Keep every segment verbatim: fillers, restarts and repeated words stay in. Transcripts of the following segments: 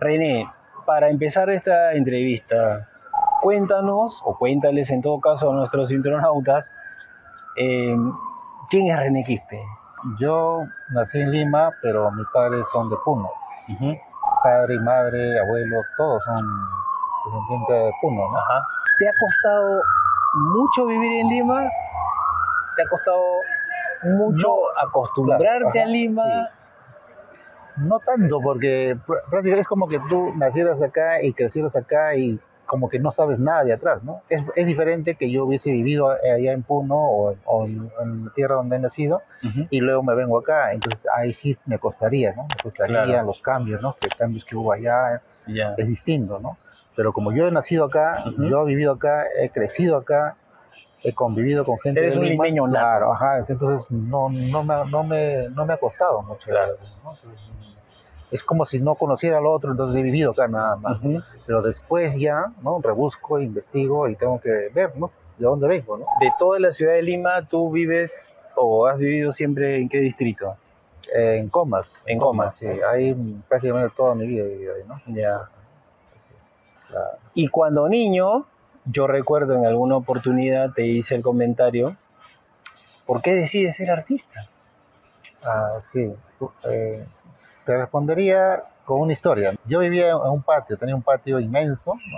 René, para empezar esta entrevista, cuéntanos, o cuéntales en todo caso a nuestros internautas, eh, ¿quién es René Quispe? Yo nací en Lima, pero mis padres son de Puno. Uh-huh. Padre y madre, abuelos, todos son descendientes de Puno, ¿no? Ajá. ¿Te ha costado mucho vivir en Lima? ¿Te ha costado mucho no, acostumbrarte claro, ajá, a Lima? Sí. No tanto, porque prácticamente es como que tú nacieras acá y crecieras acá y como que no sabes nada de atrás, ¿no? Es, es diferente que yo hubiese vivido allá en Puno o, o en, en la tierra donde he nacido, uh-huh, y luego me vengo acá, entonces ahí sí me costaría, ¿no? Me costaría claro. Los cambios, ¿no? Los cambios que hubo allá, yeah, es distinto, ¿no? Pero como yo he nacido acá, uh-huh, yo he vivido acá, he crecido acá, he convivido con gente Eres de Lima. un limeño nato. Claro, ajá, entonces no, no, me, no, me, no me ha costado mucho. Claro. ¿No? Entonces, es como si no conociera al otro, entonces he vivido acá nada más. Uh-huh. Pero después ya, ¿no? Rebusco, investigo y tengo que ver, ¿no? De dónde vengo, ¿no? De toda la ciudad de Lima, ¿tú vives o has vivido siempre en qué distrito? Eh, en Comas. En Comas. Sí, ahí prácticamente toda mi vida he vivido ahí, ¿no? Ya. La... Y cuando niño, yo recuerdo en alguna oportunidad te hice el comentario, ¿por qué decides ser artista? Ah, sí. Eh, te respondería con una historia. Yo vivía en un patio, tenía un patio inmenso, ¿no?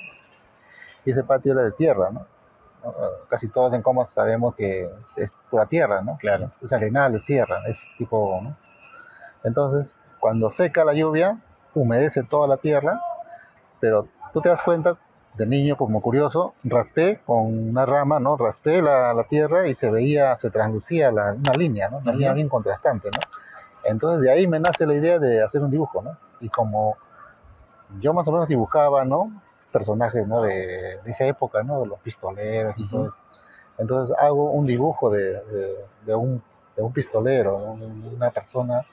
Y ese patio era de tierra, ¿no? Casi todos en Comas sabemos que es, es pura tierra, ¿no? Claro. Es arenal, es tierra, es tipo, ¿no? Entonces, cuando seca la lluvia, humedece toda la tierra, pero tú te das cuenta, de niño como curioso, raspé con una rama, ¿no? Raspé la, la tierra y se veía, se translucía la, una línea, ¿no? Una uh-huh. línea bien contrastante, ¿no? Entonces de ahí me nace la idea de hacer un dibujo, ¿no? Y como yo más o menos dibujaba, ¿no? Personajes, ¿no? De, de esa época, ¿no? De los pistoleros y uh-huh. todo eso. Entonces hago un dibujo de, de, de, un, de un pistolero, ¿no? Una persona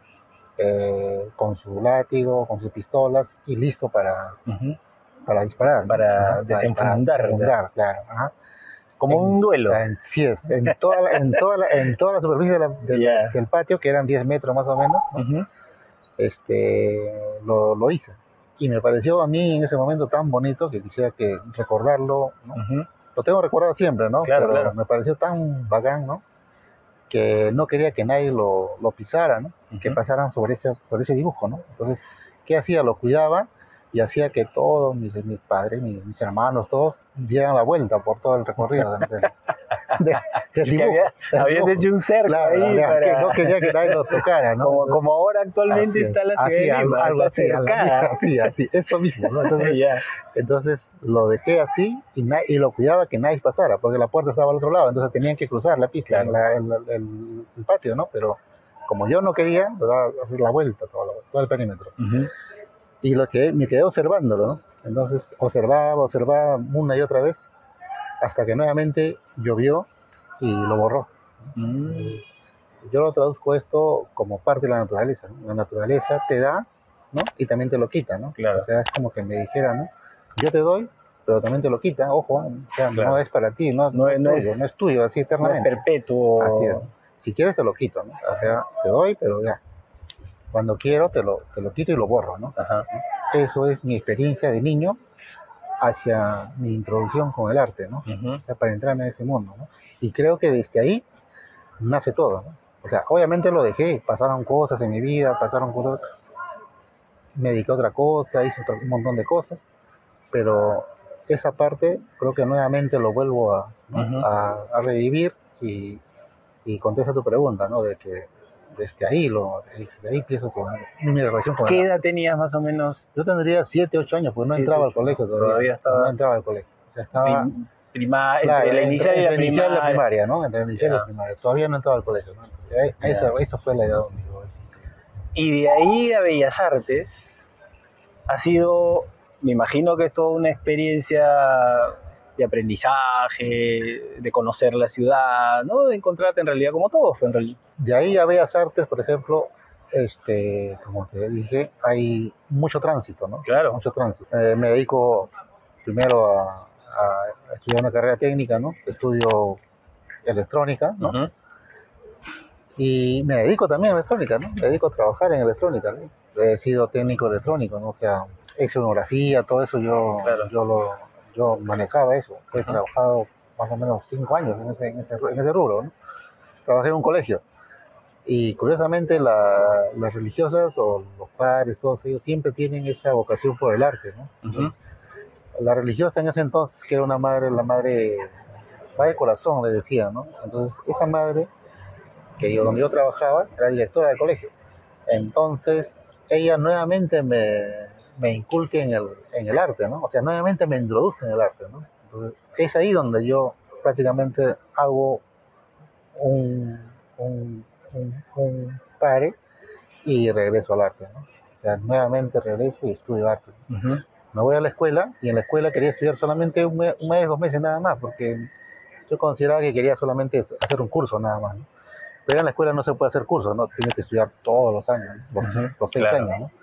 eh, con su látigo, con sus pistolas y listo para, uh-huh. para disparar. Para, ¿no? desenfundar. Para desenfundar, claro. Ajá. Como en, un duelo. En, sí es, en toda la, en toda la, en toda la superficie de la, de, yeah. del patio, que eran diez metros más o menos, ¿no? Uh-huh. este, lo, lo hice. Y me pareció a mí en ese momento tan bonito que quisiera que recordarlo, ¿no? Uh-huh. Lo tengo recordado siempre, ¿no? Claro, Pero claro. me pareció tan bacán, ¿no? Que no quería que nadie lo, lo pisara, ¿no? Uh-huh. Que pasaran sobre ese, por ese dibujo, ¿no? Entonces, ¿qué hacía? Lo cuidaba y hacía que todos, mis, mis padres, mis, mis hermanos, todos dieran la vuelta por todo el recorrido de, de, de, del dibujo. Había, del habías dibujo. hecho un cerco claro, ahí para... para... que no quería que nadie lo tocara, ¿no? Como, como ahora actualmente así, está la ciudad así, de Lima, algo, algo está así, cercada. Así, así, eso mismo, ¿no? Entonces, yeah. entonces lo dejé así y, na- y lo cuidaba que nadie pasara, porque la puerta estaba al otro lado, entonces tenían que cruzar la pista, claro. la, el, el, el patio, ¿no? Pero como yo no quería, ¿verdad? Hacer la vuelta, todo, todo el perímetro. Uh-huh. Y lo que me quedé observándolo, ¿no? Entonces observaba, observaba una y otra vez, hasta que nuevamente llovió y lo borró. Mm. Entonces, yo lo traduzco esto como parte de la naturaleza, ¿no? La naturaleza te da, ¿no? Y también te lo quita, ¿no? Claro. O sea, es como que me dijera, ¿no? Yo te doy, pero también te lo quita, ojo, ¿eh? O sea, claro. no es para ti, no, no, no, es, no, tuyo, es, no es tuyo, así eternamente. No es perpetuo. Así es. Si quieres te lo quito, ¿no? O sea, te doy, pero ya. Cuando quiero te lo, te lo quito y lo borro, ¿no? Ajá. Eso es mi experiencia de niño hacia mi introducción con el arte, ¿no? Uh-huh. O sea, para entrarme en ese mundo, ¿no? Y creo que desde ahí nace todo, ¿no? O sea, obviamente lo dejé, pasaron cosas en mi vida, pasaron cosas, me dediqué a otra cosa, hice otro, un montón de cosas, pero esa parte creo que nuevamente lo vuelvo a, ¿no? uh-huh. a, a revivir y, y contesta tu pregunta, ¿no? De que desde ahí, lo, desde ahí empiezo con mi relación con ¿Qué el edad tenías más o menos? Yo tendría siete, ocho años, porque no entraba al colegio todavía. Todavía estabas... No entraba al colegio. O sea, estaba... Prim, prima, claro, entre la inicial entre, y la entre primaria. la primaria, ¿no? Entre la inicial yeah. y la primaria. Todavía no entraba al colegio, ¿no? Ahí, yeah. esa, esa fue la edad donde digo eso. Y de ahí a Bellas Artes ha sido, me imagino que es toda una experiencia de aprendizaje, de conocer la ciudad, ¿no? De encontrarte en realidad como todos, en realidad. De ahí a Bellas Artes, por ejemplo, este, como te dije, hay mucho tránsito, ¿no? Claro. Mucho tránsito. Eh, me dedico primero a, a estudiar una carrera técnica, ¿no? Estudio electrónica, ¿no? Uh-huh. Y me dedico también a electrónica, ¿no? Me dedico a trabajar en electrónica, ¿no? he sido técnico electrónico, ¿no? O sea, escenografía, todo eso yo, Claro. yo, lo, yo manejaba eso. He Ajá. trabajado más o menos cinco años en ese, en ese, en ese rubro, ¿no? Trabajé en un colegio. Y curiosamente la, las religiosas o los padres, todos ellos siempre tienen esa vocación por el arte, ¿no? Entonces, la religiosa en ese entonces, que era una madre, la madre, madre corazón, le decía, ¿no? Entonces, esa madre, que yo, donde yo trabajaba, era directora del colegio. Entonces, ella nuevamente me, me inculca en el, en el arte, ¿no? O sea, nuevamente me introduce en el arte, ¿no? Entonces, es ahí donde yo prácticamente hago un, un, un, un pare y regreso al arte, ¿no? O sea, nuevamente regreso y estudio arte. Uh-huh. Me voy a la escuela y en la escuela quería estudiar solamente un mes, un mes, dos meses nada más, porque yo consideraba que quería solamente hacer un curso nada más, ¿no? Pero en la escuela no se puede hacer cursos, ¿no? Tienes que estudiar todos los años, ¿no? los, Uh-huh. los seis Claro. años, ¿no?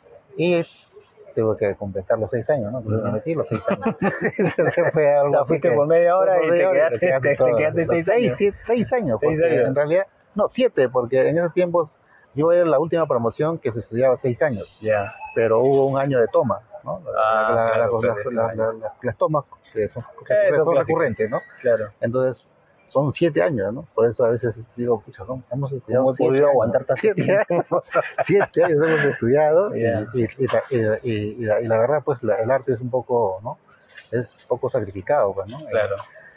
Y tuve que completar los seis años, ¿no? Entonces me metí los seis años. Se fue algo O sea, así fuiste que- por media hora por y te media hora quedaste, te, te todo. quedaste Los seis seis, años. sí, seis años, Seis porque años. en realidad, no, siete, porque en esos tiempos yo era la última promoción que se estudiaba seis años, Ya. pero hubo un año de toma, ¿no? La- Ah, la- la- claro, la- pero la- este la- la- las tomas que son, Eh, son clásicos. recurrentes, ¿no? Claro. Entonces, son siete años, ¿no? Por eso a veces digo, pucha, son, hemos estudiado ¿Cómo he siete podido años. aguantar tanto siete tiempo? años, siete años hemos estudiado y- Ya. y, y, la- y- y- y la, y la verdad, pues, la- el arte es un poco, ¿no? Es poco sacrificado, pues, ¿no? Claro.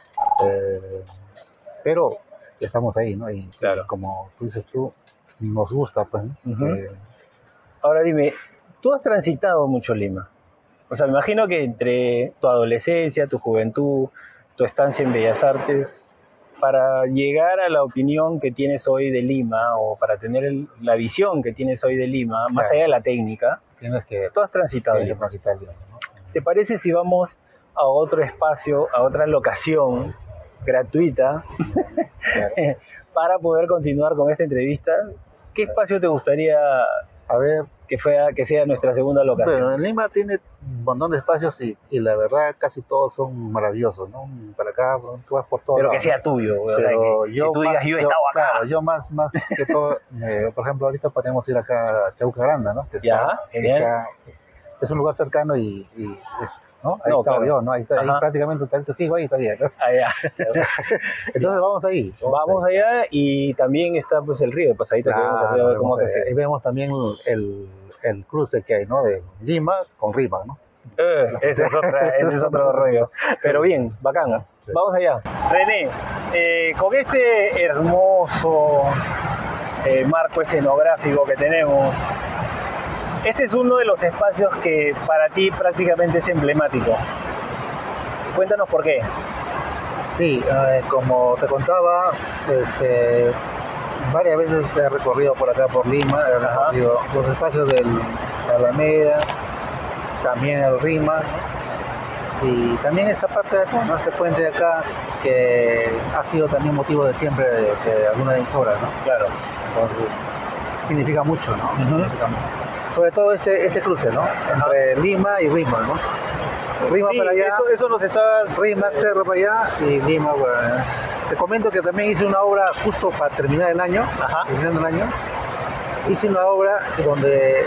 Eh, pero estamos ahí, ¿no? Y Claro. como tú dices tú, nos gusta, pues, ¿no? Ujú. Eh, Ahora dime, tú has transitado mucho Lima. O sea, me imagino que entre tu adolescencia, tu juventud, tu estancia en Bellas Artes, para llegar a la opinión que tienes hoy de Lima o para tener el- la visión que tienes hoy de Lima, más Claro. allá de la técnica, tienes que, tú has transitado tienes que Lima. transitar, digamos, ¿no? ¿Te parece si vamos a otro espacio, a otra locación gratuita Claro. para poder continuar con esta entrevista? ¿Qué espacio te gustaría A ver, que, fuera, que sea nuestra segunda locación? bueno, en Lima tiene un montón de espacios y, y la verdad casi todos son maravillosos, ¿no? Para acá, tú vas por todo. Pero que sea tuyo, o sea, Pero que, yo que tú digas, más- yo he estado acá. Claro, yo más, más que todo, eh, por ejemplo, ahorita podemos ir acá a Chauca Granda, ¿no? Que está Ya, genial. acá, es un lugar cercano y, y es, ¿no? Ahí No, estaba claro. yo, ¿no? Ahí, está, ahí Ajá. prácticamente te sigo ahí todavía, ¿no? Allá. Entonces vamos ahí. Vamos allá y también está pues el río de Pasadita, que vamos a ver cómo que que se... Ahí vemos también el, el cruce que hay, ¿no? De Lima con Rima, ¿no? Eh, ese, es otra, ese es otro rollo. Pero bien, bacán. Sí. Vamos allá. René, eh, con este hermoso eh, marco escenográfico que tenemos, este es uno de los espacios que para ti prácticamente es emblemático. Cuéntanos por qué. Sí, eh, como te contaba, este, varias veces he recorrido por acá por Lima, he Ajá. recorrido los espacios del Alameda, también el Rima, ¿no? Y también esta parte de acá, ¿no? Este puente de acá que ha sido también motivo de siempre de, de alguna de mis obras, ¿no? Claro. Entonces, significa mucho, ¿no? Ujú. Significa mucho. Sobre todo este, este cruce, ¿no? Entre Lima y Rima, ¿no? Rima Sí, para allá. eso, eso nos estabas... Rima, Cerro para allá y Lima, bueno. Te comento que también hice una obra justo para terminar el año, Ajá. terminando el año. Hice una obra donde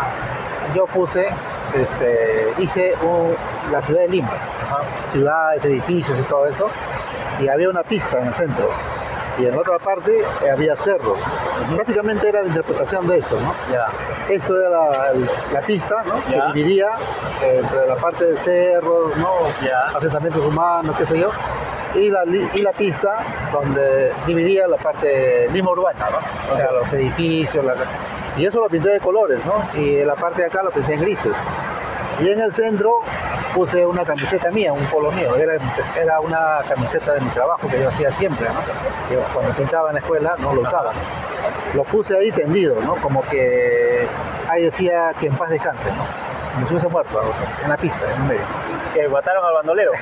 yo puse, este, hice un- la ciudad de Lima, Ajá. ciudades, edificios y todo eso, y había una pista en el centro. Y en otra parte eh, había cerros. Prácticamente era la interpretación de esto, ¿no? Ya. Esto era la, la pista, ¿no? Ya. Que dividía eh, entre la parte de cerros, ¿no? Ya. Asentamientos humanos, qué sé yo, y la, li- y la pista donde dividía la parte Lima urbana, ¿no? O sea, los edificios, la- y eso lo pinté de colores, ¿no? Y la parte de acá lo pinté en grises. Y en el centro puse una camiseta mía, un polo mío, era, era una camiseta de mi trabajo que yo hacía siempre, ¿no? Yo cuando pintaba en la escuela no lo usaba. Lo puse ahí tendido, ¿no? Como que ahí decía que en paz descanse, ¿no? Como si hubiese muerto, en la pista, en el medio. Que mataron al bandolero.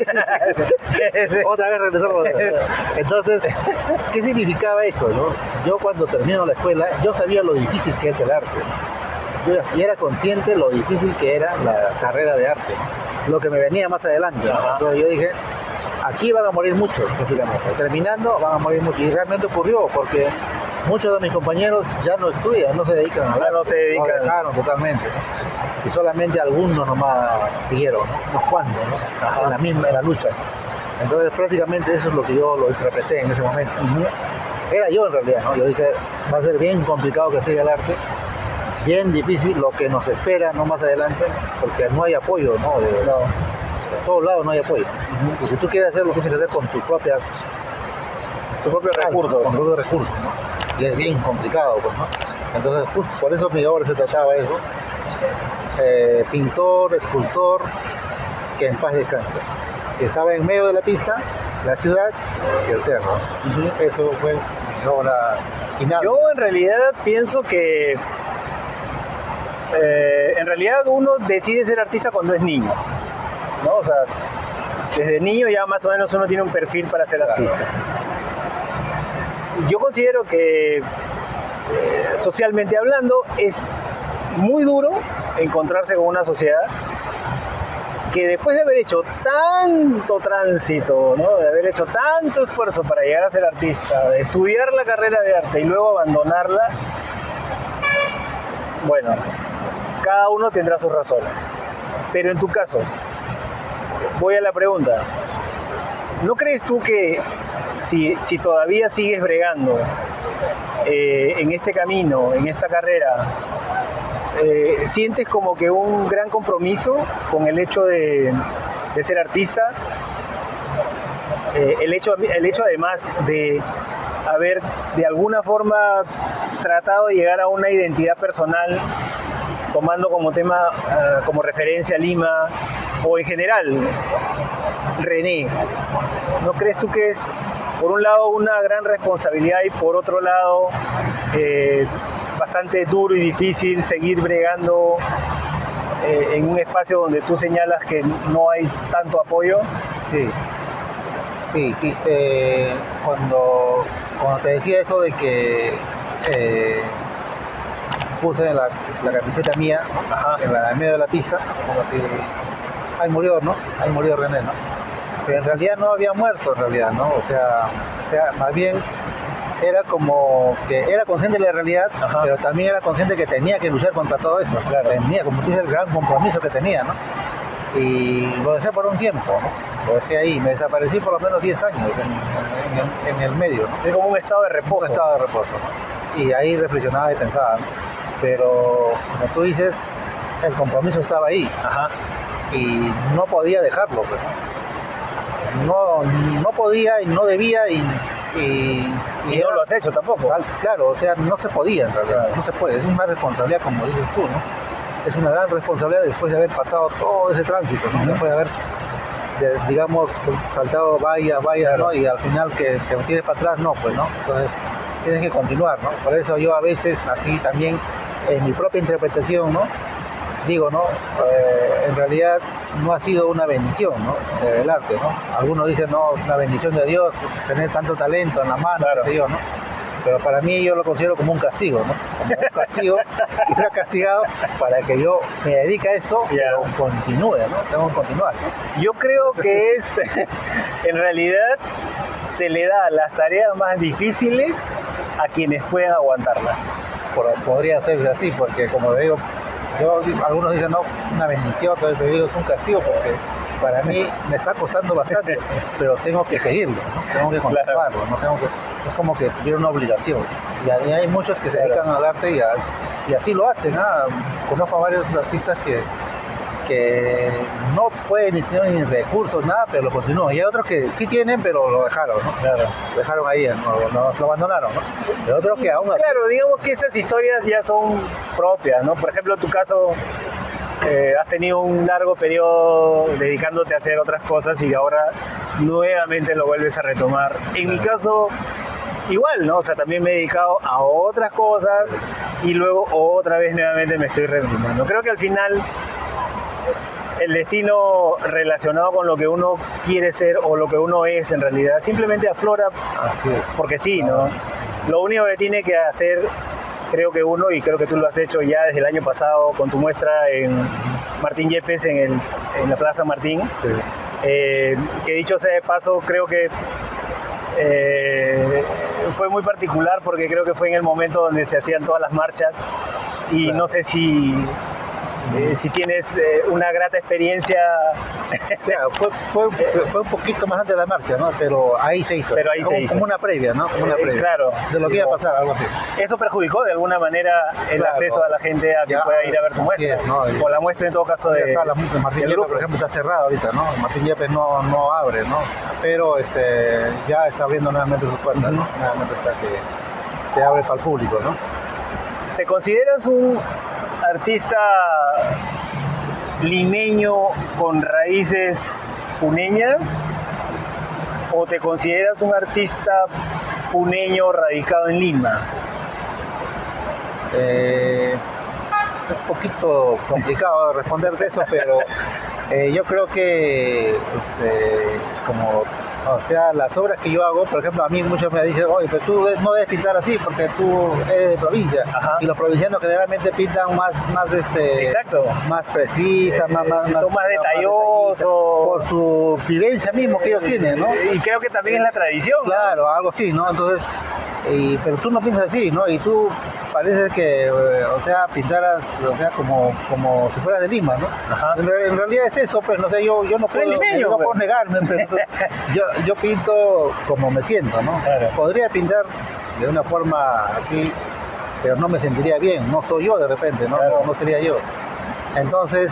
Otra vez regresamos. Entonces, ¿qué significaba eso, no? Yo cuando termino la escuela, yo sabía lo difícil que es el arte. Yo y era consciente de lo difícil que era la carrera de arte, ¿no? Lo que me venía más adelante, ¿no? Ajá. Entonces yo dije, aquí van a morir muchos, prácticamente. Terminando, van a morir muchos. Y realmente ocurrió, porque muchos de mis compañeros ya no estudian, no se dedican a Ya no se dedican. No dejaron totalmente, ¿no? Y solamente algunos nomás siguieron, ¿no? Unos cuantos, ¿no? Ajá. En la misma, en la lucha. Entonces prácticamente eso es lo que yo lo interpreté en ese momento. Uh-huh. Era yo en realidad, ¿no? Yo dije, va a ser bien complicado que siga el arte, bien difícil lo que nos espera, no más adelante, porque no hay apoyo, ¿no? De, No. de todos lados no hay apoyo. Uh-huh. Y si tú quieres hacerlo, tienes que hacer con tus propias Tus propios recursos. Con tus propios recursos, ¿no? Y es bien complicado, pues, ¿no? Entonces, justo por eso mi obra se trataba de eso. Eh, pintor, escultor, que en paz descanse. Que estaba en medio de la pista, la ciudad y el cerro. Uh-huh. Eso fue mi obra final. Yo en realidad pienso que eh, en realidad uno decide ser artista cuando es niño, ¿no? O sea, desde niño ya más o menos uno tiene un perfil para ser artista. Yo considero que eh, socialmente hablando es muy duro encontrarse con una sociedad que después de haber hecho tanto tránsito, ¿no? De haber hecho tanto esfuerzo para llegar a ser artista, de estudiar la carrera de arte y luego abandonarla, bueno, cada uno tendrá sus razones. Pero en tu caso, voy a la pregunta, ¿no crees tú que si, si todavía sigues bregando eh, en este camino, en esta carrera, Eh, sientes como que un gran compromiso con el hecho de, de ser artista? Eh, el, hecho, el hecho además de haber de alguna forma tratado de llegar a una identidad personal tomando como tema, uh, como referencia a Lima o en general René, ¿no crees tú que es por un lado una gran responsabilidad y por otro lado eh, bastante duro y difícil seguir bregando eh, en un espacio donde tú señalas que no hay tanto apoyo? Sí, sí, y, eh, cuando, cuando te decía eso de que eh, puse la, la camiseta mía, ajá, en, la, en medio de la pista, como así, ahí murió, ¿no? Ahí murió René, ¿no? Pero en realidad no había muerto, en realidad, ¿no? O sea, o sea más bien era como que era consciente de la realidad, ajá, pero también era consciente que tenía que luchar contra todo eso. Claro. Tenía, como tú dices, el gran compromiso que tenía, ¿no? Y lo dejé por un tiempo, ¿no? Lo dejé ahí, me desaparecí por lo menos diez años en, en, en el medio, ¿no? Es como un estado de reposo. Un estado de reposo, ¿no? Y ahí reflexionaba y pensaba, ¿no? Pero, como tú dices, el compromiso estaba ahí, ajá, y no podía dejarlo, pues, ¿no? No, no podía y no debía y Y, y, y no era, lo has hecho tampoco. Claro, o sea, no se podía en realidad, claro. No se puede, es una responsabilidad, como dices tú, ¿no? Es una gran responsabilidad después de haber pasado todo ese tránsito, ¿no? Uh-huh. Después de haber, de, digamos, saltado vallas, vallas, claro, ¿no? Y al final que te tires para atrás, no, pues, ¿no? Entonces tienes que continuar, ¿no? Por eso yo a veces, así también, en mi propia interpretación, ¿no? Digo, ¿no? Eh, en realidad no ha sido una bendición, ¿no? El arte, ¿no? Algunos dicen, no, una bendición de Dios, tener tanto talento en la mano, claro, yo, ¿no? Pero para mí yo lo considero como un castigo, ¿no? Como un castigo, y era castigado para que yo me dedique a esto, yeah, pero continúe, ¿no? Tengo que continuar, ¿no? Yo creo que es, en realidad, se le da las tareas más difíciles a quienes pueden aguantarlas. Por, podría ser así, porque como digo, yo, algunos dicen, no, una bendición, pero yo digo, es un castigo porque para mí me está costando bastante, pero tengo que seguirlo, ¿no? Tengo que continuarlo, ¿no? Tengo que, es como que tuviera una obligación. Y hay muchos que se dedican al arte y, a, y así lo hacen, ¿no? Conozco a varios artistas que, que no pueden ni tienen ni recursos, nada, pero lo continúan. Y hay otros que sí tienen, pero lo dejaron, ¿no? Claro. Lo dejaron ahí, no, no, lo abandonaron, ¿no? Y otros que aún... Claro, digamos que esas historias ya son propias, ¿no? Por ejemplo, en tu caso, eh, has tenido un largo periodo dedicándote a hacer otras cosas y ahora nuevamente lo vuelves a retomar. En claro. mi caso, igual, ¿no? O sea, también me he dedicado a otras cosas y luego otra vez nuevamente me estoy retomando. Creo que al final el destino relacionado con lo que uno quiere ser o lo que uno es en realidad simplemente aflora. Así es. Porque sí, ¿no? Lo único que tiene que hacer, creo que uno, y creo que tú lo has hecho ya desde el año pasado con tu muestra en Martín Yepes en, el, en la Plaza Martín, sí. eh, que dicho sea de paso, creo que eh, fue muy particular porque creo que fue en el momento donde se hacían todas las marchas y claro. no sé si, eh, si tienes eh, una grata experiencia. Claro, fue, fue, fue un poquito más antes de la marcha, ¿no? Pero ahí se hizo. Pero ahí como, se hizo. Como una previa, ¿no? Como una previa. Eh, claro. De lo que iba a pasar, algo así. ¿Eso perjudicó de alguna manera el claro. acceso a la gente a que ya, pueda ir a ver tu muestra? Es, ¿no? O la muestra en todo caso de... Está, la, Martín Yepes, por ejemplo, está cerrado ahorita, ¿no? Martín Yepes no, no abre, ¿no? Pero este, ya está abriendo nuevamente sus puertas, ¿no? Uh-huh. Nuevamente está que se abre para el público, ¿no? ¿Te consideras un artista limeño con raíces puneñas o te consideras un artista puneño radicado en Lima? Eh, es un poquito complicado responderte eso, pero eh, yo creo que este, como o sea, las obras que yo hago, por ejemplo, a mí muchos me dicen, oye, pero tú no debes pintar así porque tú eres de provincia. Ajá. Y los provincianos generalmente pintan más, más este, exacto, más precisas, eh, más, más, son más, más detallosos por su vivencia mismo que ellos tienen, ¿no? Y creo que también es la tradición. Claro, algo así, ¿no? Entonces, y, pero tú no piensas así, ¿no? Y tú parece que, eh, o sea, pintaras, o sea, como, como si fueras de Lima, ¿no? Ajá. En, en realidad es eso, pues, no sé, yo, yo no puedo, limeño, yo no puedo negarme, pero yo, yo pinto como me siento, ¿no? Claro. Podría pintar de una forma así, pero no me sentiría bien, no soy yo de repente, no, claro. no, no sería yo. Entonces,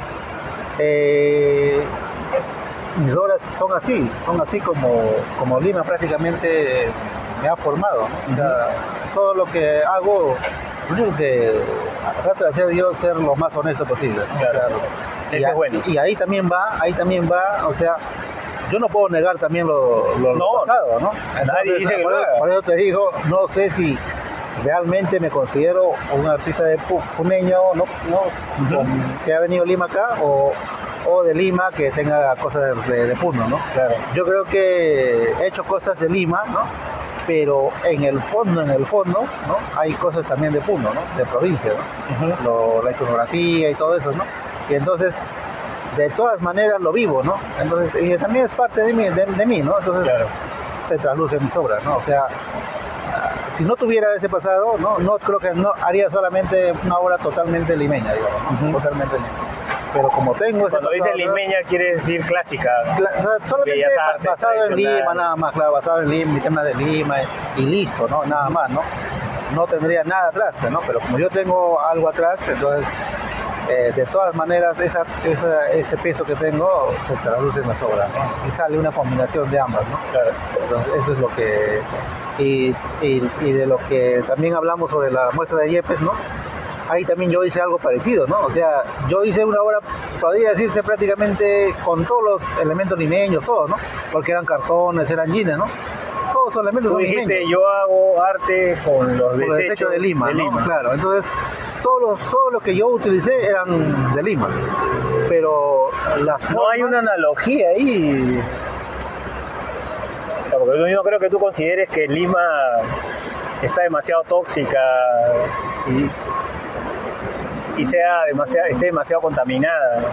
eh, mis obras son así, son así como, como Lima prácticamente me ha formado, ¿no? O sea, todo lo que hago, lo único que trato de hacer yo es ser lo más honesto posible, ¿no? Claro. O sea, ese y, es bueno. Y ahí también va, ahí también va, o sea, yo no puedo negar también lo, lo, no, lo pasado, ¿no? Entonces, nadie dice que por, lo por eso te digo, no sé si realmente me considero un artista de puneño, ¿no? ¿no? Uh-huh. que ha venido a Lima acá, o, o de Lima que tenga cosas de, de Puno, ¿no? Claro. Yo creo que he hecho cosas de Lima, ¿no? Pero en el fondo, en el fondo, ¿no? Hay cosas también de Puno, ¿no? De provincia, ¿no? Uh-huh. Lo, la iconografía y todo eso, ¿no? Y entonces, de todas maneras lo vivo, ¿no? Entonces, y también es parte de mí, de, de mí, ¿no? Entonces, claro. se traduce en mis obras, ¿no? O sea, si no tuviera ese pasado, no, no creo que no haría solamente una obra totalmente limeña, digamos, ¿no? Uh-huh. Totalmente limeña. Pero como tengo ese Cuando pasado, dice limeña quiere decir clásica. Cla- o sea, solamente artes, basado en Lima, nada más, claro, basado en Lima, mi tema de Lima y, y listo, ¿no? Nada más, ¿no? No tendría nada atrás, ¿no? Pero como yo tengo algo atrás, entonces eh, de todas maneras esa, esa, ese peso que tengo se traduce en las obras, ¿no? Y sale una combinación de ambas, ¿no? Claro. Entonces eso es lo que... Y, y, y de lo que también hablamos sobre la muestra de Yepes, ¿no? Ahí también yo hice algo parecido, ¿no? O sea, yo hice una obra, podría decirse prácticamente con todos los elementos limeños, todos, ¿no? Porque eran cartones, eran jeans, ¿no? Todos son elementos Tú dijiste, limeños. yo hago arte con los desechos, desechos de Lima, de ¿no? Lima. Claro, entonces todos los, todo lo que yo utilicé eran de Lima, pero las formas... No hay una analogía ahí. Porque yo no creo que tú consideres que Lima está demasiado tóxica y, y sea demasiado, esté demasiado contaminada.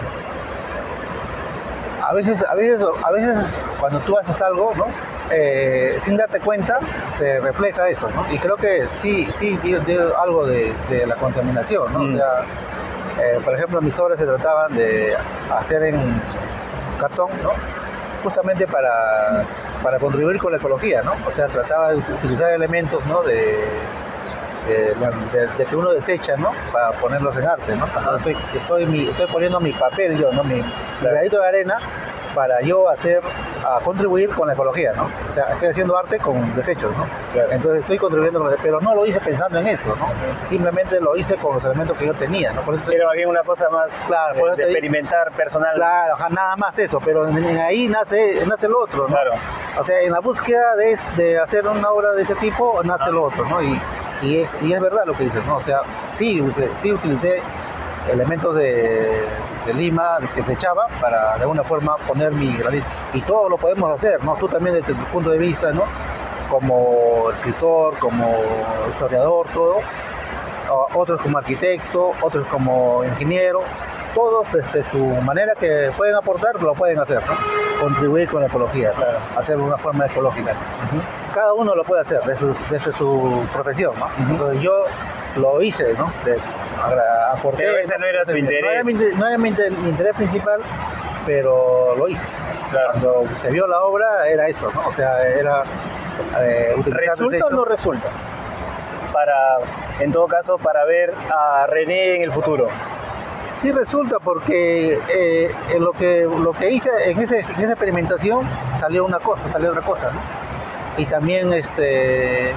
A veces, a veces, a veces cuando tú haces algo, ¿no? Eh, sin darte cuenta, se refleja eso, ¿no? Y creo que sí, sí, dio, dio algo de, de la contaminación, ¿no? Mm. O sea, eh, por ejemplo, mis obras se trataban de hacer en cartón, ¿no? Justamente para, para contribuir con la ecología, ¿no? O sea, trataba de utilizar elementos, ¿no? De, de, de, de que uno desecha, ¿no? Para ponerlos en arte, ¿no? Estoy, estoy, mi, estoy poniendo mi papel yo, ¿no? Mi, mi granito de arena para yo hacer, a contribuir con la ecología, ¿no? O sea, estoy haciendo arte con desechos, ¿no? Claro. Entonces estoy contribuyendo con los, pero no lo hice pensando en eso, ¿no? Simplemente lo hice con los elementos que yo tenía, ¿no? Por eso pero aquí una cosa más claro, de, por eso de experimentar personal. Claro, nada más eso, pero en, en ahí nace, nace lo otro, ¿no? Claro. O sea, en la búsqueda de, de hacer una obra de ese tipo, nace ah. lo otro, ¿no? Y, y, es, y es verdad lo que dices, ¿no? O sea, sí, sí utilicé elementos de, de Lima que se echaba para de alguna forma poner mi granito. Y todo lo podemos hacer, ¿no? Tú también desde tu punto de vista, ¿no? Como escritor, como historiador, todo. Otros como arquitecto, otros como ingeniero. Todos desde su manera que pueden aportar, lo pueden hacer, ¿no? Contribuir con la ecología, claro. Hacerlo de una forma ecológica. Uh-huh. cada uno lo puede hacer desde, desde su profesión, ¿no? Uh-huh. Entonces yo lo hice, ¿no? De, aporté, pero ese no era tu interés. No era mi, no era mi, inter, mi interés principal, pero lo hice. Claro. Cuando se vio la obra era eso, ¿no? O sea, era... Eh, ¿Resulta o no resulta? Para, en todo caso, para ver a René en el futuro. Sí resulta porque eh, en lo que lo que hice en, ese, en esa experimentación salió una cosa, salió otra cosa, ¿no? Y también este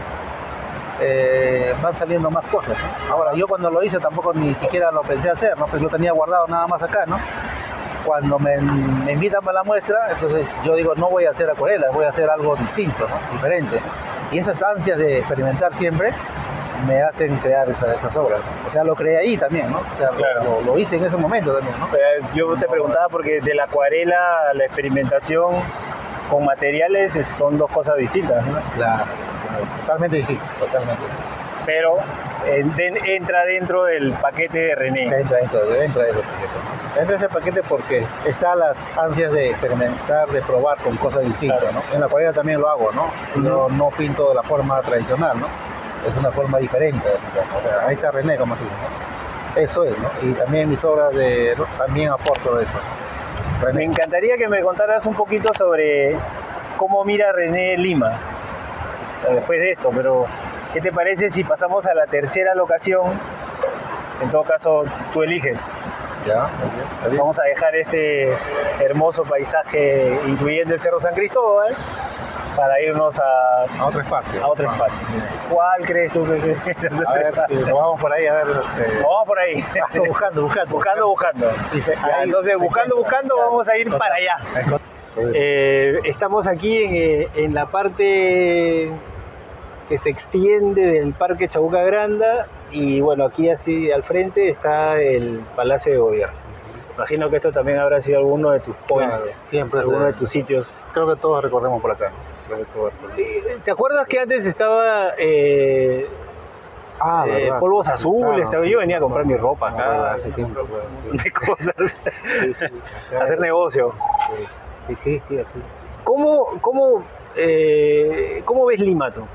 eh, van saliendo más cosas, ¿no? Ahora, yo cuando lo hice tampoco ni siquiera lo pensé hacer, ¿no? Pues lo tenía guardado nada más acá, ¿no? Cuando me, me invitan para la muestra, entonces yo digo, no voy a hacer acuarelas, voy a hacer algo distinto, ¿no? Diferente. Y esas ansias de experimentar siempre me hacen crear esa, esas obras, ¿no? O sea, lo creé ahí también, ¿no? O sea, claro. lo, lo hice en ese momento también, ¿no? Yo te preguntaba porque de la acuarela a la experimentación con materiales son dos cosas distintas, ¿no? Claro, totalmente distintas, totalmente. Pero eh, de, entra dentro del paquete de René. Entra dentro, entra dentro del paquete. Entra ese paquete porque está las ansias de experimentar, de probar con cosas distintas, claro. ¿no? En la acuarela también lo hago, ¿no? Uh-huh. Yo no pinto de la forma tradicional, ¿no? Es una forma diferente. O sea, ahí está René, como así, ¿no? Eso es, ¿no? Y también mis obras de también aporto eso. René. Me encantaría que me contaras un poquito sobre cómo mira René Lima después de esto, pero ¿qué te parece si pasamos a la tercera locación? En todo caso, tú eliges. Ya, okay. Vamos a dejar este hermoso paisaje, incluyendo el Cerro San Cristóbal, para irnos a, a otro espacio. A otro espacio. ¿Cuál crees tú que es? A ver, nos vamos por ahí, a ver. Eh... Vamos por ahí. buscando, buscando. Buscando, buscando. Dice, ya, ahí, entonces, buscando, buscando, vamos a ir total, para allá. Eh, estamos aquí en, en la parte que se extiende del Parque Chabuca Granda y bueno, aquí así al frente está el Palacio de Gobierno. Imagino que esto también habrá sido alguno de tus points, claro, siempre alguno de tus sitios. Creo que todos recorremos por acá. Creo que todos ¿Te acuerdas que antes estaba eh, ah, eh, polvos azules? Claro, estaba, yo sí, venía a comprar mi ropa acá, no, hace tiempo, sí. de cosas, sí, sí, o sea, hacer negocio. Sí, sí, sí, así. ¿Cómo, cómo, eh, ¿Cómo ves Lima tú?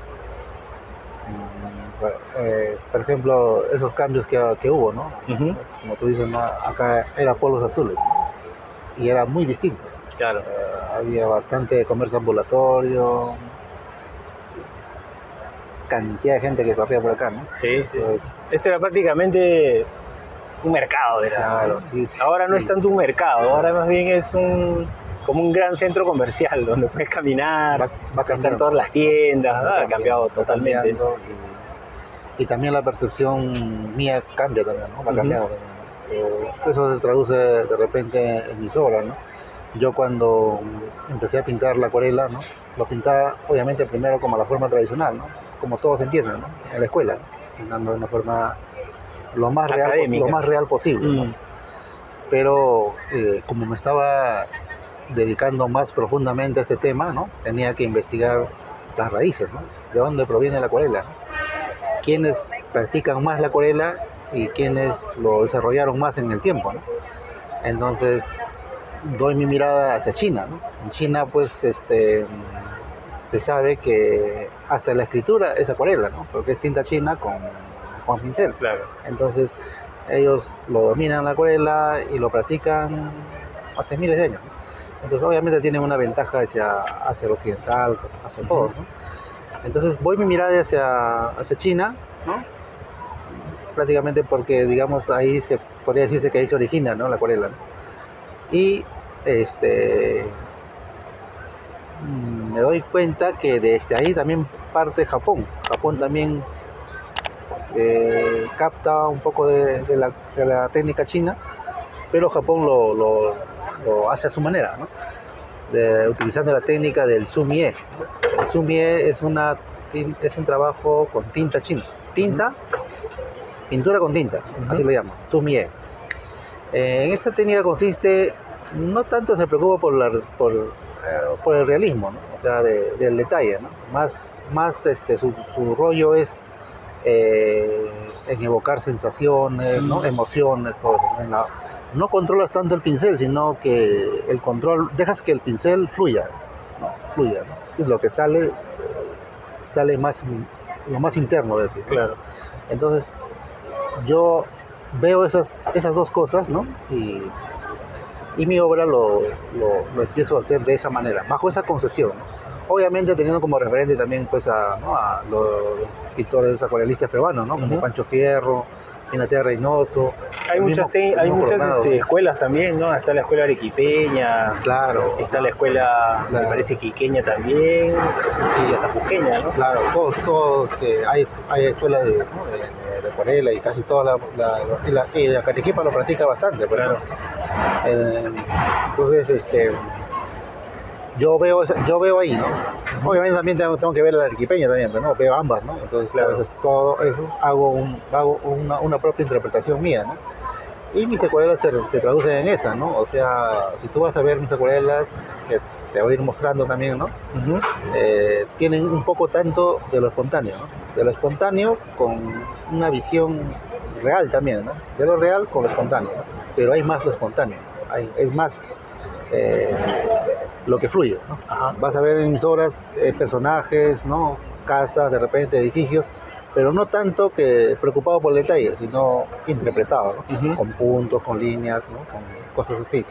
Bueno, eh, por ejemplo, esos cambios que, que hubo, ¿no? Uh-huh. Como tú dices, ¿no? Acá era polvos azules y era muy distinto. Claro. Eh, había bastante comercio ambulatorio, cantidad de gente que corría por acá, ¿no? Sí, sí. Pues, esto era prácticamente un mercado, ¿verdad? Claro, sí, sí. Ahora no sí. es tanto un mercado, ahora más bien es un como un gran centro comercial donde puedes caminar, va, va están todas las tiendas, va ha cambiado totalmente. Y, y también la percepción mía cambia también, ¿no? Va uh-huh. cambiando. Eh, eso se traduce de repente en mis obras, ¿no? Yo cuando empecé a pintar la acuarela, ¿no? Lo pintaba obviamente primero como la forma tradicional, ¿no? Como todos empiezan, ¿no? En la escuela, ¿no? Pintando de una forma lo más real, lo más real posible, ¿no? Mm. Pero eh, como me estaba dedicando más profundamente a este tema, ¿no? Tenía que investigar las raíces, ¿no? De dónde proviene la acuarela, ¿no? Quiénes practican más la acuarela y quiénes lo desarrollaron más en el tiempo, ¿no? Entonces doy mi mirada hacia China, ¿no? En China, pues, este, se sabe que hasta la escritura es acuarela, ¿no? Porque es tinta china con, con pincel. Claro. Entonces ellos lo dominan la acuarela y lo practican hace miles de años, ¿no? Entonces obviamente tienen una ventaja hacia, hacia el occidental, hacia uh-huh. todos, ¿no? Entonces voy mi mirada hacia, hacia China, ¿no? Prácticamente porque, digamos, ahí se podría decirse que ahí se origina, ¿no? La acuarela, ¿no? Y este me doy cuenta que desde ahí también parte Japón. Japón también eh, capta un poco de, de, la, de la técnica china, pero Japón lo, lo, lo hace a su manera, ¿no? De, utilizando la técnica del sumie. El sumie es, una, es un trabajo con tinta china. Tinta, pintura con tinta, uh-huh. así lo llaman, sumie. Eh, en esta técnica consiste, no tanto se preocupa por, la, por, eh, por el realismo, ¿no? O sea, de, del detalle, ¿no? Más, más este, su, su rollo es eh, en evocar sensaciones, ¿no? Emociones, todo eso. En la, no controlas tanto el pincel, sino que el control, dejas que el pincel fluya, ¿no? Fluya, ¿no? Y lo que sale, sale más lo más interno de ti, ¿no? Claro. Entonces, yo veo esas, esas dos cosas, ¿no? Y, y mi obra lo, lo, lo empiezo a hacer de esa manera, bajo esa concepción, ¿no? Obviamente teniendo como referente también pues a, ¿no? a los pintores acuarelistas peruanos, ¿no? Como Uh-huh. Pancho Fierro, Pinatea Reynoso. Hay el muchas, mismo- te- el hay mismo muchas Coronado. este, escuelas también, ¿no? Está la escuela arequipeña, Claro. está la escuela, me Claro. parece, quiqueña también, sí, hasta cusqueña, ¿no? Claro, todos, todos que hay, hay escuelas de, ¿no? de, de acuarela y casi toda la, la, y la, y la Catequipa lo practica bastante, por Claro. ejemplo. Eh, entonces, este, yo veo, esa- yo veo ahí, ¿no? Obviamente también tengo, tengo que ver la arequipeña también, pero no, veo ambas, ¿no? Entonces, Claro. a veces todo eso hago, un, hago una, una propia interpretación mía, ¿no? Y mis acuarelas se, se traducen en esa, ¿no? O sea, si tú vas a ver mis acuarelas, que te voy a ir mostrando también, ¿no? Uh-huh. Eh, tienen un poco tanto de lo espontáneo, ¿no? De lo espontáneo con una visión real también, ¿no? De lo real con lo espontáneo, ¿no? Pero hay más lo espontáneo, hay, es más eh, lo que fluye, ¿no? Ajá. Vas a ver en mis obras eh, personajes, ¿no? Casas, de repente edificios, pero no tanto que preocupado por el detalle, sino interpretado, ¿no? Ujú. Con puntos, con líneas, ¿no? Con cosas así.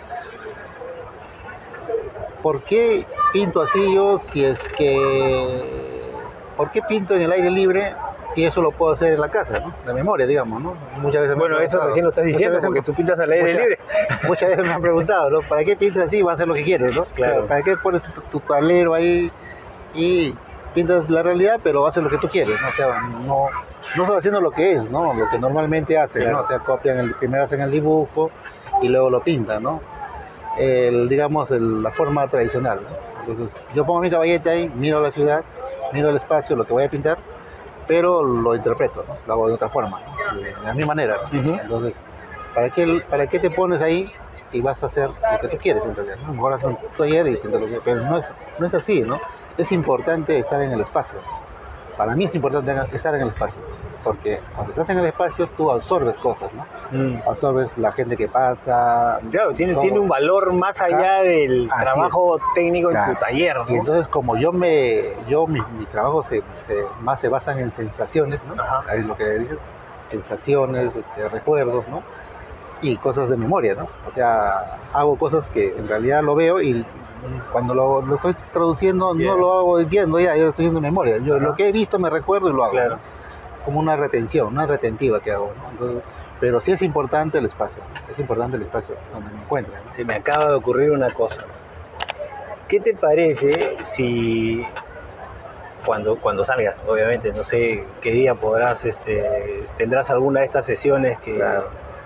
¿Por qué pinto así yo si es que... ¿Por qué pinto en el aire libre si eso lo puedo hacer en la casa, ¿no? De memoria, digamos, ¿no? Muchas veces me Bueno, han eso preguntado. recién lo estás Muchas diciendo, veces porque me- tú pintas al aire muchas- libre. Muchas veces me han preguntado, ¿no? ¿Para qué pintas así? Vas a hacer lo que quieres, ¿no? Claro. ¿Para qué pones tu, tu tablero ahí y pintas la realidad, pero haces lo que tú quieres, ¿no? O sea, no, no estás haciendo lo que es, ¿no? Lo que normalmente hacen, Claro. ¿no? O sea, copian, el, primero hacen el dibujo y luego lo pintan, ¿no? El, digamos, el- la forma tradicional, ¿no? Entonces, yo pongo mi caballete ahí, miro la ciudad, miro el espacio, lo que voy a pintar, pero lo interpreto, ¿no? Lo hago de otra forma, ¿no? De, de mi manera. Ujú. Entonces, ¿para qué, ¿para qué te pones ahí si vas a hacer lo que tú quieres en realidad? ¿No? Mejor haces un taller y pintas lo que- pero no es, no es así, ¿no? Es importante estar en el espacio. Para mí es importante estar en el espacio, porque cuando estás en el espacio tú absorbes cosas, ¿no? Mm. Absorbes la gente que pasa. Claro, tiene, todo. tiene un valor más allá del Así trabajo técnico en Claro. tu taller, Y ¿no? entonces como yo me, yo mi, mi trabajo se, se- más se basan en sensaciones, ¿no? Ajá. Ahí es lo que dices, sensaciones, este, recuerdos, ¿no? Y cosas de memoria, ¿no? O sea, hago cosas que en realidad lo veo y cuando lo, lo estoy traduciendo Yeah. no lo hago viendo ya, yo lo estoy haciendo de memoria. Yo Ajá. lo que he visto me recuerdo y lo hago. Claro. ¿no? Como una retención, una retentiva que hago, ¿no? Entonces, pero sí es importante el espacio, es importante el espacio donde me encuentro, ¿no? Se me acaba de ocurrir una cosa. ¿Qué te parece si cuando, cuando salgas, obviamente, no sé qué día podrás, este, tendrás alguna de estas sesiones que, Claro.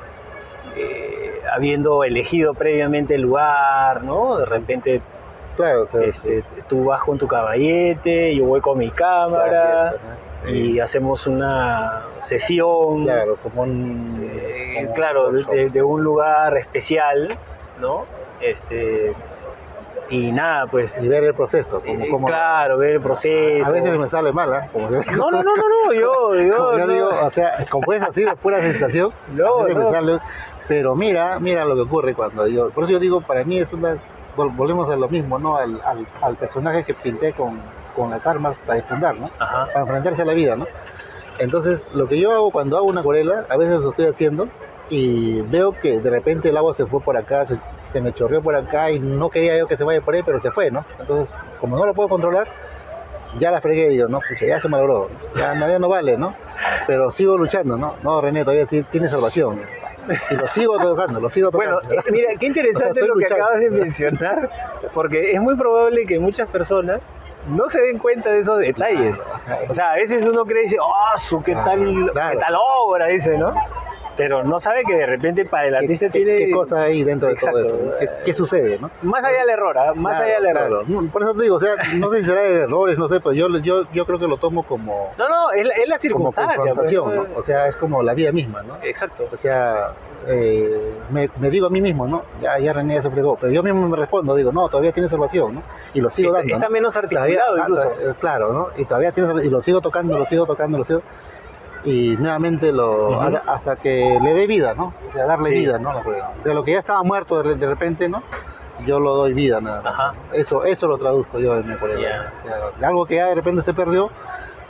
eh, habiendo elegido previamente el lugar, ¿no? De repente Claro, o sea, este, tú vas con tu caballete, yo voy con mi cámara claro, y hacemos una sesión, claro, como un, eh, como un claro, de, workshop. de- de un lugar especial, ¿no? Este, y nada, pues, Y ver el proceso, como, eh, como- claro, ver el proceso. a veces me sale mal, ¿ah? Como yo- No, no, no, no, no, yo, yo, como yo no. digo, o sea, como es así de pura sensación, No, a veces no. me sale, pero mira, mira lo que ocurre cuando yo, por eso yo digo, para mí es una, vol- volvemos a lo mismo, ¿no? Al, al, al personaje que pinté con, con las armas para difundar, ¿no? Ajá. Para enfrentarse a la vida, ¿no? Entonces, lo que yo hago cuando hago una acuarela, a veces lo estoy haciendo y veo que de repente el agua se fue por acá, se, se me chorreó por acá y no quería yo que se vaya por ahí, pero se fue, ¿no? Entonces, como no lo puedo controlar, ya la fregué y digo, no, pucha, ya se malogró, ya, no- ya no vale, ¿no? Pero sigo luchando, ¿no? No, René, todavía sí tiene salvación. Y lo sigo tocando, lo sigo Bueno, tocando. eh, mira, qué interesante O sea, estoy lo que luchando. acabas de mencionar, porque es muy probable que muchas personas no se den cuenta de esos detalles. O sea, a veces uno cree y dice, oh, su, qué tal, Claro. qué tal obra, dice, ¿no? Pero no sabe que de repente para el ¿Qué, artista qué- tiene... qué cosa hay dentro de Exacto. todo eso? ¿no? ¿Qué, qué sucede, no? Más allá del error, ¿ah? Más Claro, allá del error. claro. No, por eso te digo, o sea, no sé si será de errores, no sé, pero yo, yo, yo creo que lo tomo como, No, no, es la, es la como circunstancia. confrontación, pues. ¿no? O sea, es como la vida misma, ¿no? Exacto. O sea, eh, me, me digo a mí mismo, ¿no? Ya, ya René ya se fregó, pero yo mismo me respondo, digo, no, todavía tiene salvación, ¿no? Y lo sigo Está, dando, está ¿no? menos articulado Todavía- incluso. ah, eh, claro, ¿no? Y todavía tiene salvación, y lo sigo tocando, lo sigo tocando, lo sigo... Y nuevamente lo Ujú. hasta- hasta que le dé vida, ¿no? O sea, darle Sí. vida, ¿no? De lo que ya estaba muerto de, de repente, ¿no? Yo lo doy vida, nada más. Ajá. Eso, eso lo traduzco yo en mi acuarela. Ya. O sea, de algo que ya de repente se perdió,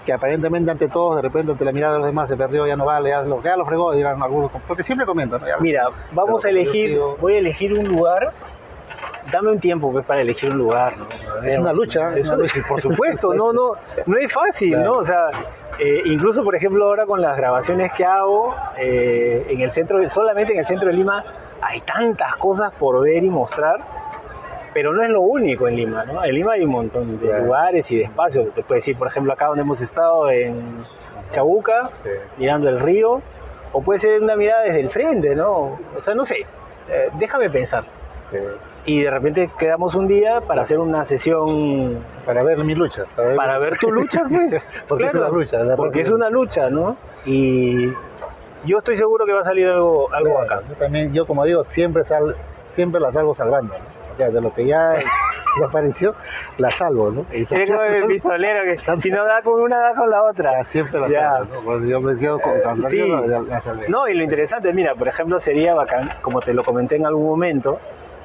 que aparentemente ante todos, de repente ante la mirada de los demás se perdió, ya no vale, ya lo, ya lo fregó, dirán algunos, porque siempre comentan, ¿no? Ya, Mira, vamos a elegir, digo, voy a elegir un lugar. Dame un tiempo pues, para elegir un lugar, ¿no? Es una lucha. Es una una, lucha. por supuesto, no, no, no es fácil, claro. ¿no? O sea, eh, incluso por ejemplo ahora con las grabaciones que hago eh, en el centro, solamente en el centro de Lima hay tantas cosas por ver y mostrar, pero no es lo único en Lima, ¿no? En Lima hay un montón de claro. lugares y de espacios. Te puedes decir, por ejemplo, acá donde hemos estado en Chabuca, sí. mirando el río, o puede ser una mirada desde el frente, ¿no? O sea, no sé, eh, déjame pensar. Sí. Y de repente quedamos un día para hacer una sesión... Para ver mi lucha. Para ver, para ver tu lucha, pues. porque claro, es una lucha. La porque es una lucha, ¿no? Y yo estoy seguro que va a salir algo, algo claro, acá. Yo también, yo como digo, siempre, sal, siempre la salgo salvando, ¿no? O sea, de lo que ya desapareció, la salvo, ¿no? Es como el pistolero, que si no da con una, da con la otra. Ya, siempre la ya. salvo, ¿no? Pues yo me quedo con la sí. la, la salvé. No, y lo interesante, mira, por ejemplo, sería bacán, como te lo comenté en algún momento,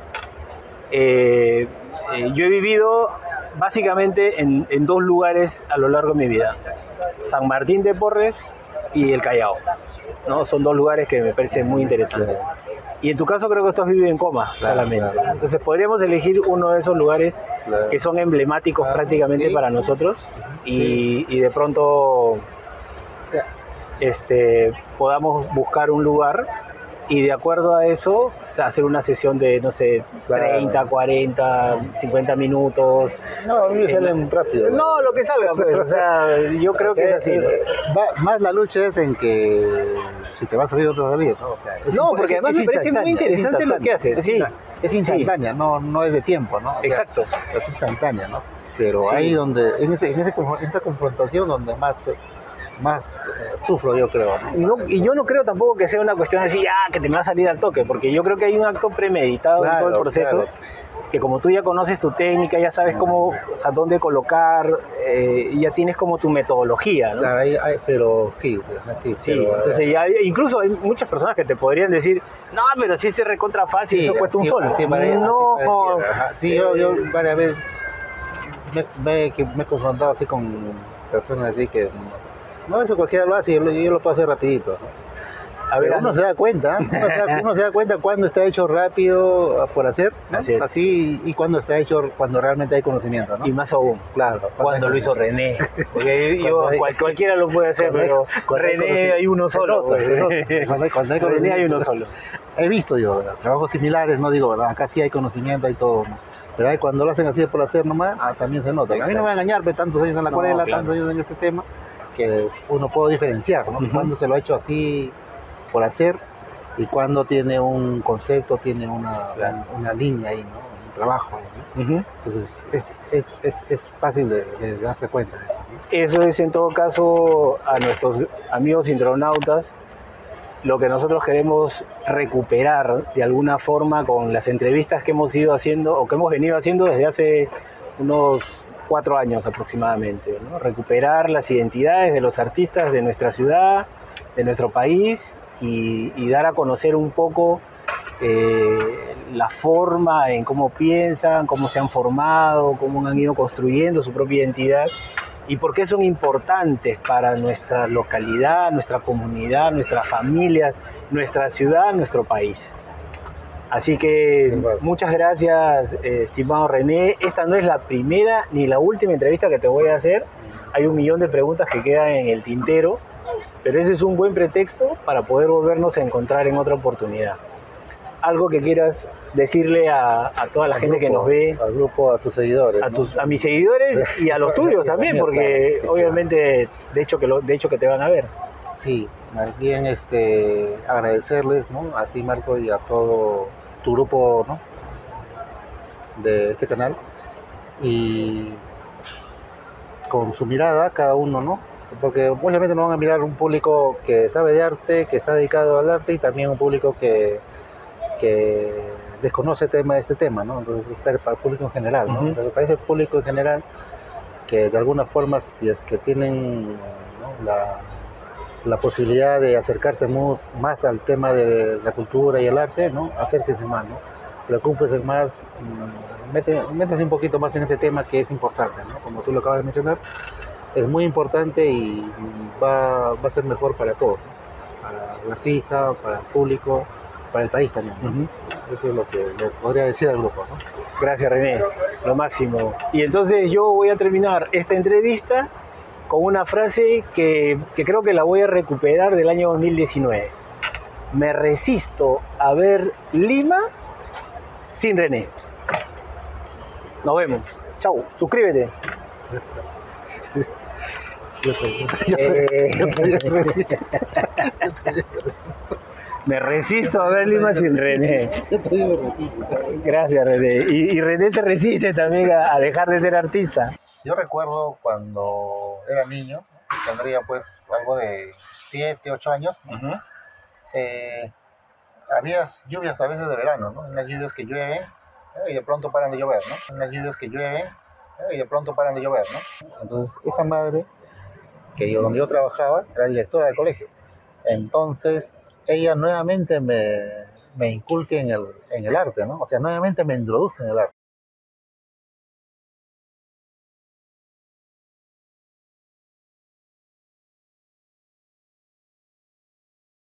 Eh, eh, yo he vivido básicamente en, en dos lugares a lo largo de mi vida, San Martín de Porres y el Callao, ¿no? Son dos lugares que me parecen muy interesantes. Y en tu caso creo que tú has vivido en Coma claro, solamente. Claro. Entonces podríamos elegir uno de esos lugares claro. que son emblemáticos claro, prácticamente sí. para nosotros y, sí. y de pronto este, podamos buscar un lugar y de acuerdo a eso, o sea, hacer una sesión de, no sé, claro. treinta, cuarenta, cincuenta minutos. No, a mí me salen eh, rápido. No, no, lo que salga, pues. O sea, yo creo que es así. Eh, va, más la lucha es en que si te va a salir otro salir, ¿no? O sea, es no, porque además me parece muy interesante lo que haces. Es, sí. es instantánea, sí. no, no es de tiempo, ¿no? O exacto. sea, es instantánea, ¿no? Pero sí. ahí donde, en, ese, en, ese, en esa confrontación donde más... más eh, sufro yo creo ¿no? No, y yo no creo tampoco que sea una cuestión de decir ah, que te me va a salir al toque, porque yo creo que hay un acto premeditado claro, en todo el proceso claro. que como tú ya conoces tu técnica, ya sabes cómo, o sea, dónde colocar, eh, ya tienes como tu metodología, ¿no? Claro, hay, hay, pero sí, sí, sí pero, entonces ya hay, incluso hay muchas personas que te podrían decir, no, pero si es recontra fácil, sí, eso cuesta así, un sol. Así, para, no, así, para, sí, yo, yo varias veces me, me, me he confrontado así con personas así que no, eso cualquiera lo hace, yo, yo lo puedo hacer rapidito. A ver, uno se da cuenta, uno se da, uno se da cuenta cuando está hecho rápido por hacer, ¿no? Así es. Así, y cuando está hecho, cuando realmente hay conocimiento, ¿no? Y más aún, claro, cuando, cuando lo hizo René, porque yo, hay, cual, cualquiera lo puede hacer, pero hay, René hay uno solo. Nota, cuando hay, cuando hay René hay uno solo. He visto yo trabajos similares, no digo, acá sí hay conocimiento, hay todo, ¿no? Pero hay, cuando lo hacen así por hacer nomás, ah, también se nota. Exacto. A mí no me va a engañar, pero tantos años en la acuarela, no, claro. tantos años en este tema, que uno puede diferenciar, ¿no? Uh-huh. Cuando se lo ha hecho así por hacer y cuando tiene un concepto, tiene una, claro. una, una línea ahí, ¿no? Un trabajo, ¿no? Uh-huh. Entonces es, es, es, es fácil de, de darse cuenta de eso, ¿no? Eso es en todo caso a nuestros amigos intronautas lo que nosotros queremos recuperar de alguna forma con las entrevistas que hemos ido haciendo o que hemos venido haciendo desde hace unos cuatro años aproximadamente, ¿no? Recuperar las identidades de los artistas de nuestra ciudad, de nuestro país y, y dar a conocer un poco eh, la forma en cómo piensan, cómo se han formado, cómo han ido construyendo su propia identidad y por qué son importantes para nuestra localidad, nuestra comunidad, nuestra familia, nuestra ciudad, nuestro país. Así que muchas gracias, eh, estimado René. Esta no es la primera ni la última entrevista que te voy a hacer. Hay un millón de preguntas que quedan en el tintero, pero ese es un buen pretexto para poder volvernos a encontrar en otra oportunidad. Algo que quieras decirle a, a toda la al gente grupo, que nos ve. Al grupo, a tus seguidores. A, tus, ¿no? a mis seguidores y a los tuyos también, porque sí, obviamente, claro. de, hecho que lo, de hecho que te van a ver. Sí, más bien este, agradecerles, ¿no? A ti, Marco, y a todo tu grupo, ¿no? De este canal. Y con su mirada, cada uno, ¿no? Porque obviamente no van a mirar un público que sabe de arte, que está dedicado al arte, y también un público que, que desconoce tema, este tema, ¿no? Entonces, para el público en general, ¿no? Uh-huh. Entonces, para ese público en general, que de alguna forma, si es que tienen, ¿no? la, la posibilidad de acercarse más, más al tema de la cultura y el arte, ¿no? Acérquense más, ¿no? Preocúpense más, métanse un poquito más en este tema que es importante, ¿no? Como tú lo acabas de mencionar, es muy importante y, y va, va a ser mejor para todos, ¿no? Para el artista, para el público, para el país también, ¿no? Ujú. Eso es lo que le podría decir al grupo, ¿no? Gracias, René. Lo máximo. Y entonces yo voy a terminar esta entrevista con una frase que, que creo que la voy a recuperar del año dos mil diecinueve. Me resisto a ver Lima sin René. Nos vemos. Chau. Suscríbete. Yo soy- Eh, yo soy- yo soy- me resisto a ver Lima sin René. yo también me resisto. Gracias, René. Y, y René se resiste también a, a dejar de ser artista. Yo recuerdo cuando era niño, tendría pues algo de siete ocho años, eh, había lluvias a veces de verano, ¿no? Unas lluvias que llueven eh, y de pronto paran de llover, ¿no? Unas lluvias que llueven eh, y de pronto paran de llover, ¿no? Entonces, esa madre, que yo, donde yo trabajaba, era directora del colegio. Entonces, ella nuevamente me, me inculca en el, en el arte, ¿no? O sea, nuevamente me introduce en el arte.